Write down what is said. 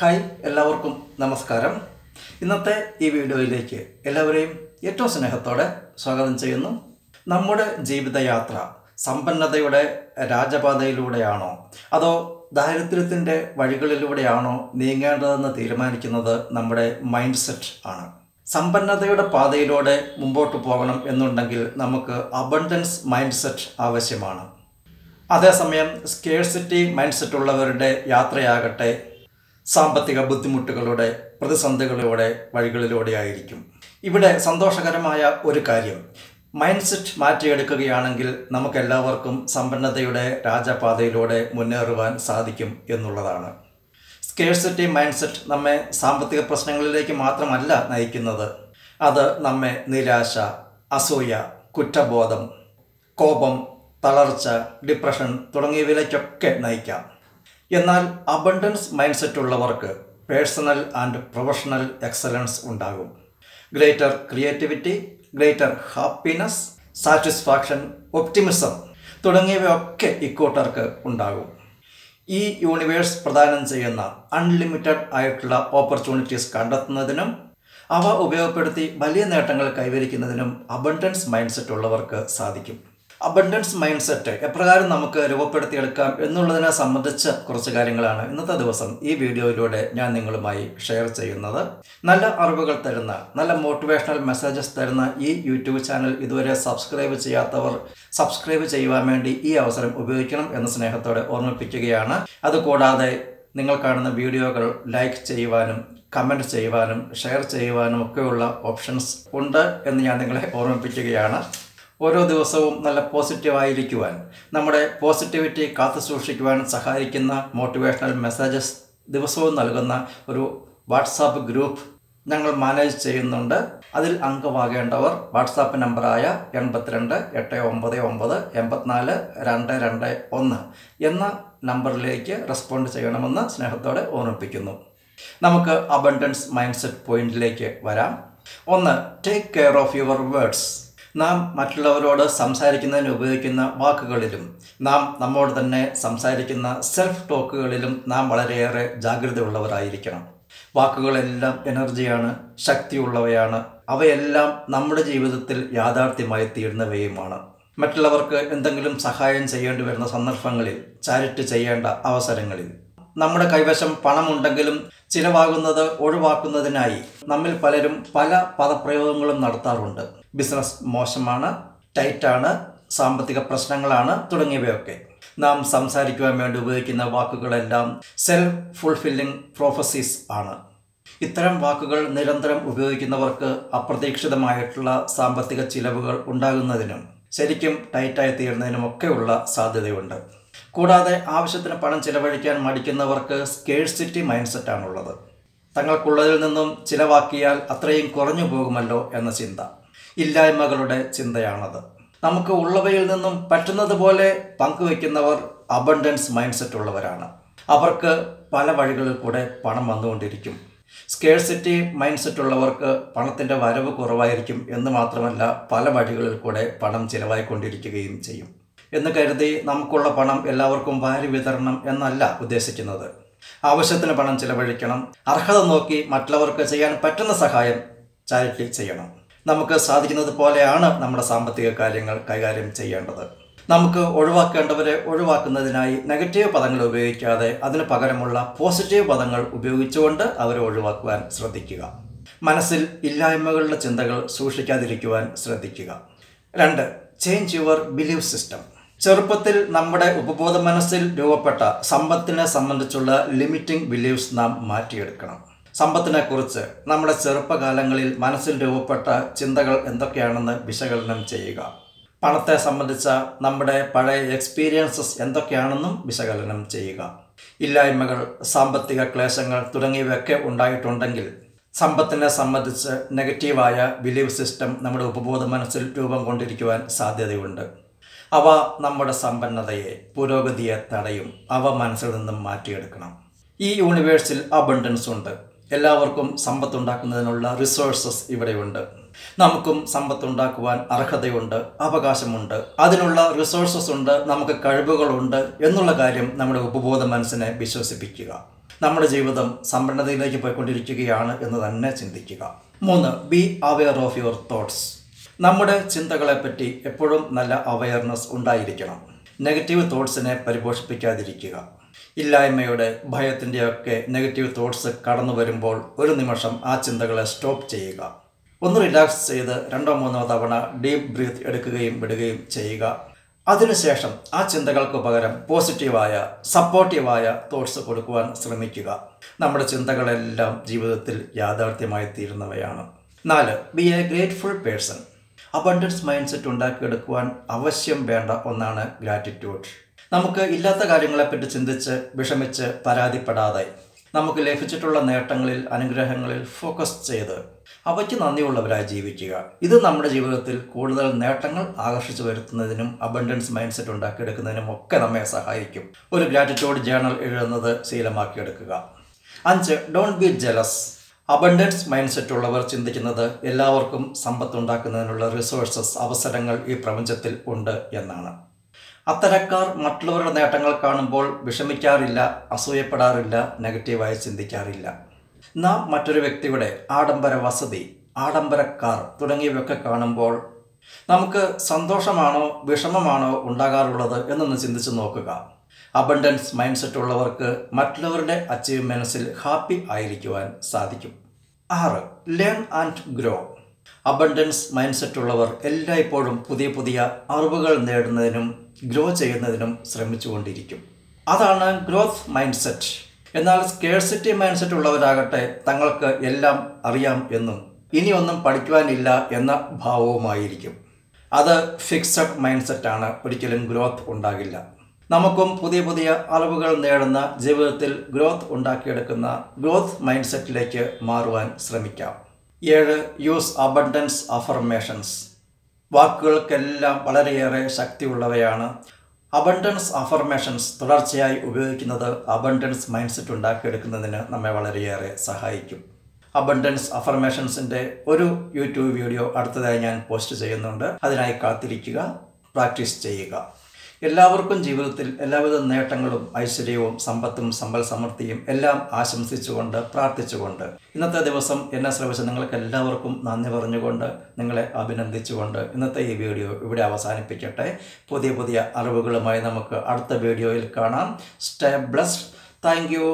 Hi എല്ലാവർക്കും നമസ്കാരം. ഇന്നത്തെ ഈ വീഡിയോയിലേക്ക് എല്ലാവരെയും ഏറ്റവും സ്നേഹത്തോടെ സ്വാഗതം ചെയ്യുന്നു. നമ്മുടെ ജീവിതയാത്ര സമ്പന്നതയുടെ രാജപാതയിലൂടെയാണോ അതോ ദാരിദ്ര്യത്തിൻ്റെ വഴികളിലൂടെയാണോ നീങ്ങേണ്ടതെന്ന് തീരുമാനിക്കുന്നത് നമ്മുടെ മൈൻഡ് സെറ്റ് ആണ്. സമ്പന്നതയുടെ പാതയിലൂടെ മുമ്പോട്ട് പോകണം എന്നുണ്ടെങ്കിൽ നമുക്ക് അബണ്ടൻസ് മൈൻഡ് സെറ്റ് ആവശ്യമാണ്. അതേസമയം സ്കേഴ്സിറ്റി മൈൻഡ് സെറ്റ് ഉള്ളവരുടെ യാത്രയാകട്ടെ സാമ്പത്തിക ബുദ്ധിമുട്ടുകളുടെ പ്രതിസന്ധികളുടെ വഴികളിലൂടെ ആയിരിക്കും. ഇവിടെ സന്തോഷകരമായ ഒരു കാര്യം, മൈൻഡ് സെറ്റ് മാറ്റിയെടുക്കുകയാണെങ്കിൽ നമുക്കെല്ലാവർക്കും സമ്പന്നതയുടെ രാജപാതയിലൂടെ മുന്നേറുവാൻ സാധിക്കും എന്നുള്ളതാണ്. സ്കേഴ്സിറ്റി മൈൻഡ് സെറ്റ് നമ്മെ സാമ്പത്തിക പ്രശ്നങ്ങളിലേക്ക് മാത്രമല്ല നയിക്കുന്നത്, അത് നമ്മെ നിരാശ, അസൂയ, കുറ്റബോധം, കോപം, തളർച്ച, ഡിപ്രഷൻ തുടങ്ങിയവയിലേക്കൊക്കെ നയിക്കാം. എന്നാൽ അബണ്ടൻസ് മൈൻഡ് സെറ്റ് ഉള്ളവർക്ക് പേഴ്സണൽ ആൻഡ് പ്രൊഫഷണൽ എക്സലൻസ് ഉണ്ടാകും. Greater creativity, greater happiness, satisfaction, optimism തുടങ്ങിയവയൊക്കെ ഇക്കൂട്ടർക്ക് ഉണ്ടാകും. ഈ യൂണിവേഴ്സ് പ്രദാനം ചെയ്യുന്ന അൺലിമിറ്റഡ് ആയിട്ടുള്ള ഓപ്പർച്യൂണിറ്റീസ് കണ്ടെത്തുന്നതിനും അവ ഉപയോഗപ്പെടുത്തി വലിയ നേട്ടങ്ങൾ കൈവരിക്കുന്നതിനും അബണ്ടൻസ് മൈൻഡ് സെറ്റ് ഉള്ളവർക്ക് സാധിക്കും. അബണ്ടൻസ് മൈൻഡ് സെറ്റ് എപ്രകാരം നമുക്ക് രൂപപ്പെടുത്തിയെടുക്കാം എന്നുള്ളതിനെ സംബന്ധിച്ച കുറച്ച് കാര്യങ്ങളാണ് ഇന്നത്തെ ദിവസം ഈ വീഡിയോയിലൂടെ ഞാൻ നിങ്ങളുമായി ഷെയർ ചെയ്യുന്നത്. നല്ല അറിവുകൾ തരുന്ന, നല്ല മോട്ടിവേഷണൽ മെസ്സേജസ് തരുന്ന ഈ യൂട്യൂബ് ചാനൽ ഇതുവരെ സബ്സ്ക്രൈബ് ചെയ്യാത്തവർ സബ്സ്ക്രൈബ് ചെയ്യുവാൻ വേണ്ടി ഈ അവസരം ഉപയോഗിക്കണം എന്ന് സ്നേഹത്തോടെ ഓർമ്മിപ്പിക്കുകയാണ്. അതുകൂടാതെ നിങ്ങൾ കാണുന്ന വീഡിയോകൾ ലൈക്ക് ചെയ്യുവാനും കമൻറ്റ് ചെയ്യുവാനും ഷെയർ ചെയ്യുവാനും ഒക്കെയുള്ള ഓപ്ഷൻസ് ഉണ്ട് എന്ന് ഞാൻ നിങ്ങളെ ഓർമ്മിപ്പിക്കുകയാണ്. ഓരോ ദിവസവും നല്ല പോസിറ്റീവായിരിക്കുവാൻ, നമ്മുടെ പോസിറ്റിവിറ്റി കാത്തു സൂക്ഷിക്കുവാൻ സഹായിക്കുന്ന മോട്ടിവേഷണൽ മെസ്സേജസ് ദിവസവും നൽകുന്ന ഒരു വാട്സാപ്പ് ഗ്രൂപ്പ് ഞങ്ങൾ മാനേജ് ചെയ്യുന്നുണ്ട്. അതിൽ അംഗമാകേണ്ടവർ വാട്സാപ്പ് നമ്പറായ 82-899-84-221 എന്ന നമ്പറിലേക്ക് റെസ്പോണ്ട് ചെയ്യണമെന്ന് സ്നേഹത്തോടെ ഓർമ്മിപ്പിക്കുന്നു. നമുക്ക് അബണ്ടൻസ് മൈൻഡ് സെറ്റ് പോയിന്റിലേക്ക് വരാം. 1. Take care of your words. നാം മറ്റുള്ളവരോട് സംസാരിക്കുന്നതിന് ഉപയോഗിക്കുന്ന വാക്കുകളിലും നാം നമ്മോട് തന്നെ സംസാരിക്കുന്ന സെൽഫ് ടോക്കുകളിലും നാം വളരെയേറെ ജാഗ്രതയുള്ളവരായിരിക്കണം. വാക്കുകളെല്ലാം എനർജിയാണ്, ശക്തിയുള്ളവയാണ്. അവയെല്ലാം നമ്മുടെ ജീവിതത്തിൽ യാഥാർത്ഥ്യമായി തീരുന്നവയുമാണ്. മറ്റുള്ളവർക്ക് എന്തെങ്കിലും സഹായം ചെയ്യേണ്ടി വരുന്ന സന്ദർഭങ്ങളിൽ, ചാരിറ്റി ചെയ്യേണ്ട അവസരങ്ങളിൽ, നമ്മുടെ കൈവശം പണമുണ്ടെങ്കിലും ചിലവാകുന്നത് ഒഴിവാക്കുന്നതിനായി നമ്മിൽ പലരും പല പദപ്രയോഗങ്ങളും നടത്താറുണ്ട്. ബിസിനസ് മോശമാണ്, ടൈറ്റാണ്, സാമ്പത്തിക പ്രശ്നങ്ങളാണ് തുടങ്ങിയവയൊക്കെ. നാം സംസാരിക്കുവാൻ വേണ്ടി ഉപയോഗിക്കുന്ന വാക്കുകളെല്ലാം സെൽഫ് ഫുൾഫില്ലിംഗ് പ്രോഫസീസ് ആണ്. ഇത്തരം വാക്കുകൾ നിരന്തരം ഉപയോഗിക്കുന്നവർക്ക് അപ്രതീക്ഷിതമായിട്ടുള്ള സാമ്പത്തിക ചിലവുകൾ ഉണ്ടാകുന്നതിനും ശരിക്കും ടൈറ്റായി തീരുന്നതിനുമൊക്കെയുള്ള സാധ്യതയുണ്ട്. കൂടാതെ ആവശ്യത്തിന് പണം ചിലവഴിക്കാൻ മടിക്കുന്നവർക്ക് സ്കേഴ്സിറ്റി മൈൻഡ് സെറ്റാണുള്ളത്. തങ്ങൾക്കുള്ളതിൽ നിന്നും ചിലവാക്കിയാൽ അത്രയും കുറഞ്ഞു പോകുമല്ലോ എന്ന ചിന്ത, ഇല്ലായ്മകളുടെ ചിന്തയാണത്. നമുക്ക് ഉള്ളവയിൽ നിന്നും പറ്റുന്നത് പോലെ പങ്കുവയ്ക്കുന്നവർ അബണ്ടൻസ് മൈൻഡ് സെറ്റ് ഉള്ളവരാണ്. അവർക്ക് പല വഴികളിൽ കൂടെ പണം വന്നുകൊണ്ടിരിക്കും. സ്കേഴ്സിറ്റി മൈൻഡ് സെറ്റ് ഉള്ളവർക്ക് പണത്തിൻ്റെ വരവ് കുറവായിരിക്കും എന്ന് മാത്രമല്ല, പല വഴികളിൽ കൂടെ പണം ചിലവായിക്കൊണ്ടിരിക്കുകയും ചെയ്യും. എന്ന് കരുതി നമുക്കുള്ള പണം എല്ലാവർക്കും വാരി വിതരണം എന്നല്ല ഉദ്ദേശിക്കുന്നത്. ആവശ്യത്തിന് പണം ചിലവഴിക്കണം. അർഹത നോക്കി മറ്റുള്ളവർക്ക് ചെയ്യാൻ പറ്റുന്ന സഹായം ചാരിറ്റി ചെയ്യണം. നമുക്ക് സാധിക്കുന്നത് പോലെയാണ് നമ്മുടെ സാമ്പത്തിക കാര്യങ്ങൾ കൈകാര്യം ചെയ്യേണ്ടത്. നമുക്ക് ഒഴിവാക്കേണ്ടവരെ ഒഴിവാക്കുന്നതിനായി നെഗറ്റീവ് പദങ്ങൾ ഉപയോഗിക്കാതെ അതിന് പകരമുള്ള പോസിറ്റീവ് പദങ്ങൾ ഉപയോഗിച്ചുകൊണ്ട് അവരെ ഒഴിവാക്കുവാൻ ശ്രദ്ധിക്കുക. മനസ്സിൽ ഇല്ലായ്മകളുടെ ചിന്തകൾ സൂക്ഷിക്കാതിരിക്കുവാൻ ശ്രദ്ധിക്കുക. 2. Change your belief system. ചെറുപ്പത്തിൽ നമ്മുടെ ഉപബോധ മനസ്സിൽ രൂപപ്പെട്ട സമ്പത്തിനെ സംബന്ധിച്ചുള്ള ലിമിറ്റിംഗ് ബിലീഫ്സ് നാം മാറ്റിയെടുക്കണം. സമ്പത്തിനെക്കുറിച്ച് നമ്മുടെ ചെറുപ്പകാലങ്ങളിൽ മനസ്സിൽ രൂപപ്പെട്ട ചിന്തകൾ എന്തൊക്കെയാണെന്ന് വിശകലനം ചെയ്യുക. പണത്തെ സംബന്ധിച്ച നമ്മുടെ പഴയ എക്സ്പീരിയൻസസ് എന്തൊക്കെയാണെന്നും വിശകലനം ചെയ്യുക. ഇല്ലായ്മകൾ, സാമ്പത്തിക ക്ലേശങ്ങൾ തുടങ്ങിയവയൊക്കെ ഉണ്ടായിട്ടുണ്ടെങ്കിൽ സമ്പത്തിനെ സംബന്ധിച്ച് നെഗറ്റീവായ ബിലീഫ് സിസ്റ്റം നമ്മുടെ ഉപബോധ മനസ്സിൽ രൂപം കൊണ്ടിരിക്കുവാൻ സാധ്യതയുണ്ട്. അവ നമ്മുടെ സമ്പന്നതയെ, പുരോഗതിയെ തടയും. അവ മനസ്സിൽ നിന്നും മാറ്റിയെടുക്കണം. ഈ യൂണിവേഴ്സിൽ അബണ്ടൻസ് ഉണ്ട്. എല്ലാവർക്കും സമ്പത്തുണ്ടാക്കുന്നതിനുള്ള റിസോഴ്സസ് ഇവിടെയുണ്ട്. നമുക്കും സമ്പത്തുണ്ടാക്കുവാൻ അർഹതയുണ്ട്, അവകാശമുണ്ട്, അതിനുള്ള റിസോഴ്സസ് ഉണ്ട്, നമുക്ക് കഴിവുകളുണ്ട് എന്നുള്ള കാര്യം നമ്മുടെ ഉപബോധ മനസ്സിനെ വിശ്വസിപ്പിക്കുക. നമ്മുടെ ജീവിതം സമ്പന്നതയിലേക്ക് പോയിക്കൊണ്ടിരിക്കുകയാണ് എന്ന് തന്നെ ചിന്തിക്കുക. 3. Be aware of your thoughts. നമ്മുടെ ചിന്തകളെപ്പറ്റി എപ്പോഴും നല്ല അവയർനെസ് ഉണ്ടായിരിക്കണം. നെഗറ്റീവ് തോട്ട്സിനെ പരിപോഷിപ്പിക്കാതിരിക്കുക. ഇല്ലായ്മയുടെ ഭയത്തിൻ്റെയൊക്കെ നെഗറ്റീവ് തോട്ട്സ് കടന്നു വരുമ്പോൾ ഒരു നിമിഷം ആ ചിന്തകളെ സ്റ്റോപ്പ് ചെയ്യുക. ഒന്ന് റിലാക്സ് ചെയ്ത് 2-3 തവണ ഡീപ്പ് ബ്രീത്ത് എടുക്കുകയും വിടുകയും ചെയ്യുക. അതിനുശേഷം ആ ചിന്തകൾക്ക് പകരം പോസിറ്റീവായ സപ്പോർട്ടീവായ തോട്ട്സ് കൊടുക്കുവാൻ ശ്രമിക്കുക. നമ്മുടെ ചിന്തകളെല്ലാം ജീവിതത്തിൽ യാഥാർത്ഥ്യമായി തീരുന്നവയാണ്. 4. Be a grateful person. Abundance mind set ഉണ്ടാക്കിയെടുക്കുവാൻ അവശ്യം വേണ്ട ഒന്നാണ് ഗ്രാറ്റിറ്റ്യൂഡ്. നമുക്ക് ഇല്ലാത്ത കാര്യങ്ങളെപ്പറ്റി ചിന്തിച്ച് വിഷമിച്ച് പരാതിപ്പെടാതെ നമുക്ക് ലഭിച്ചിട്ടുള്ള നേട്ടങ്ങളിൽ അനുഗ്രഹങ്ങളിൽ ഫോക്കസ് ചെയ്ത് അവയ്ക്ക് നന്ദിയുള്ളവരായി ജീവിക്കുക. ഇത് നമ്മുടെ ജീവിതത്തിൽ കൂടുതൽ നേട്ടങ്ങൾ ആകർഷിച്ചു വരുത്തുന്നതിനും അബണ്ടൻസ് മൈൻഡ് സെറ്റ് ഉണ്ടാക്കിയെടുക്കുന്നതിനും ഒക്കെ നമ്മെ സഹായിക്കും. ഒരു ഗ്രാറ്റിറ്റ്യൂഡ് ജേണൽ എഴുതുന്നത് ശീലമാക്കിയെടുക്കുക. 5. Don't be jealous. Abundance mind set ഉള്ളവർ ചിന്തിക്കുന്നത് എല്ലാവർക്കും സമ്പത്തുണ്ടാക്കുന്നതിനുള്ള റിസോഴ്സസ് അവസരങ്ങൾ ഈ പ്രപഞ്ചത്തിൽ ഉണ്ട് എന്നാണ്. അത്തരക്കാർ മറ്റുള്ളവരുടെ നേട്ടങ്ങൾ കാണുമ്പോൾ വിഷമിക്കാറില്ല, അസൂയപ്പെടാറില്ല, നെഗറ്റീവായി ചിന്തിക്കാറില്ല. നാം മറ്റൊരു വ്യക്തിയുടെ ആഡംബര വസതി, ആഡംബര കാർ തുടങ്ങിയവയൊക്കെ കാണുമ്പോൾ നമുക്ക് സന്തോഷമാണോ വിഷമമാണോ ഉണ്ടാകാറുള്ളത് എന്നൊന്ന് ചിന്തിച്ച് നോക്കുക. അബണ്ടൻസ് മൈൻഡ് സെറ്റ് ഉള്ളവർക്ക് മറ്റുള്ളവരുടെ അച്ചീവ്മെൻറ്റ്സിൽ ഹാപ്പി ആയിരിക്കുവാൻ സാധിക്കും. 6. Learn and grow. Abundance mind set ഉള്ളവർ എല്ലായ്പ്പോഴും പുതിയ പുതിയ അറിവുകൾ നേടുന്നതിനും ഗ്രോ ചെയ്യുന്നതിനും ശ്രമിച്ചുകൊണ്ടിരിക്കും. അതാണ് ഗ്രോത്ത് മൈൻഡ് സെറ്റ്. എന്നാൽ സ്കേഴ്സിറ്റി മൈൻഡ് സെറ്റ് ഉള്ളവരാകട്ടെ തങ്ങൾക്ക് എല്ലാം അറിയാം എന്നും ഇനിയൊന്നും പഠിക്കുവാനില്ല എന്ന ഭാവവുമായിരിക്കും. അത് ഫിക്സഡ് മൈൻഡ് സെറ്റാണ്. ഒരിക്കലും ഗ്രോത്ത് ഉണ്ടാകില്ല. നമുക്കും പുതിയ പുതിയ അറിവുകൾ നേടുന്ന ജീവിതത്തിൽ ഗ്രോത്ത് ഉണ്ടാക്കിയെടുക്കുന്ന ഗ്രോത്ത് മൈൻഡ് സെറ്റിലേക്ക് മാറുവാൻ ശ്രമിക്കാം. 7. Use abundance affirmations. വാക്കുകൾക്കെല്ലാം വളരെയേറെ ശക്തിയുള്ളവയാണ്. അബണ്ടൻസ് അഫർമേഷൻസ് തുടർച്ചയായി ഉപയോഗിക്കുന്നത് അബണ്ടൻസ് മൈൻഡ് സെറ്റ് ഉണ്ടാക്കിയെടുക്കുന്നതിന് നമ്മെ വളരെയേറെ സഹായിക്കും. അബണ്ടൻസ് അഫർമേഷൻസിൻ്റെ ഒരു യൂട്യൂബ് വീഡിയോ അടുത്തതായി ഞാൻ പോസ്റ്റ് ചെയ്യുന്നുണ്ട്. അതിനായി കാത്തിരിക്കുക, പ്രാക്ടീസ് ചെയ്യുക. എല്ലാവർക്കും ജീവിതത്തിൽ എല്ലാവിധ നേട്ടങ്ങളും ഐശ്വര്യവും സമ്പത്തും സമ്പൽ സമൃദ്ധിയും എല്ലാം ആശംസിച്ചുകൊണ്ട് പ്രാർത്ഥിച്ചുകൊണ്ട് ഇന്നത്തെ ദിവസം എന്നെ ശ്രമിച്ച നിങ്ങൾക്ക് എല്ലാവർക്കും നന്ദി പറഞ്ഞുകൊണ്ട് നിങ്ങളെ അഭിനന്ദിച്ചുകൊണ്ട് ഇന്നത്തെ ഈ വീഡിയോ ഇവിടെ അവസാനിപ്പിക്കട്ടെ. പുതിയ പുതിയ അറിവുകളുമായി നമുക്ക് അടുത്ത വീഡിയോയിൽ കാണാം. Stay blessed. Thank U.